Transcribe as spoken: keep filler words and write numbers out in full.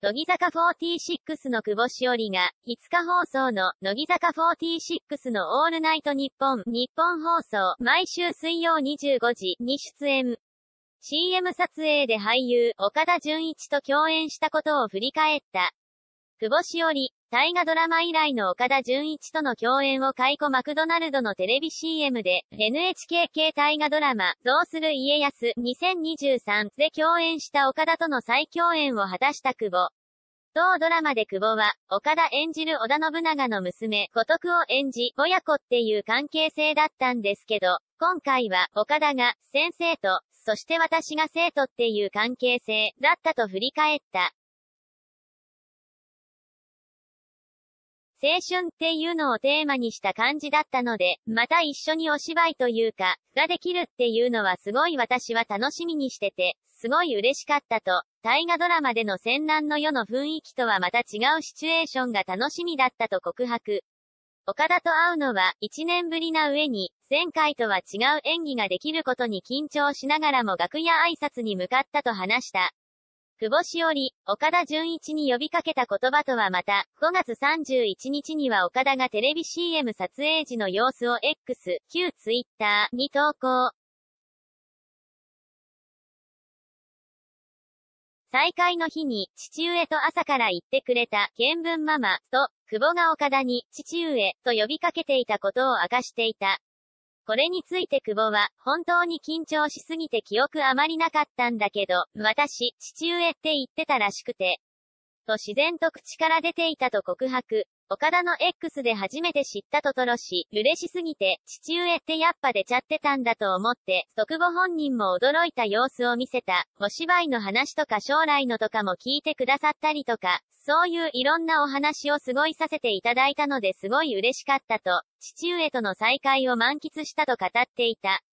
乃木坂フォーティーシックスの久保しおりが、いつか放送の、乃木坂フォーティーシックスのオールナイトニッポン、日本放送、毎週水曜にじゅうごじに出演。シーエム 撮影で俳優、岡田准一と共演したことを振り返った。久保しおり、大河ドラマ以来の岡田准一との共演を解雇マクドナルドのテレビ シーエム で、エヌエイチケー 系大河ドラマ、どうする家康にせんにじゅうさんで共演した岡田との再共演を果たした久保。同ドラマで久保は、岡田演じる織田信長の娘、五徳を演じ、親子っていう関係性だったんですけど、今回は、岡田が、先生と、そして私が生徒っていう関係性、だったと振り返った。青春っていうのをテーマにした感じだったので、また一緒にお芝居というか、ができるっていうのはすごい私は楽しみにしてて、すごい嬉しかったと、大河ドラマでの戦乱の世の雰囲気とはまた違うシチュエーションが楽しみだったと告白。岡田と会うのは一年ぶりな上に、前回とは違う演技ができることに緊張しながらも楽屋挨拶に向かったと話した。久保しおり、岡田准一に呼びかけた言葉とはまた、ごがつさんじゅういちにちには岡田がテレビ シーエム 撮影時の様子を X、旧 Twitter に投稿。再会の日に、父上と朝から言ってくれた、見聞ママ、と、久保が岡田に、父上、と呼びかけていたことを明かしていた。これについて久保は、本当に緊張しすぎて記憶あまりなかったんだけど、私、父上って言ってたらしくて。と自然と口から出ていたと告白。岡田の X で初めて知ったとトロし、嬉しすぎて、父上ってやっぱ出ちゃってたんだと思って、と久保本人も驚いた様子を見せた。お芝居の話とか将来のとかも聞いてくださったりとか、そういういろんなお話をすごいさせていただいたのですごい嬉しかったと、父上との再会を満喫したと語っていた。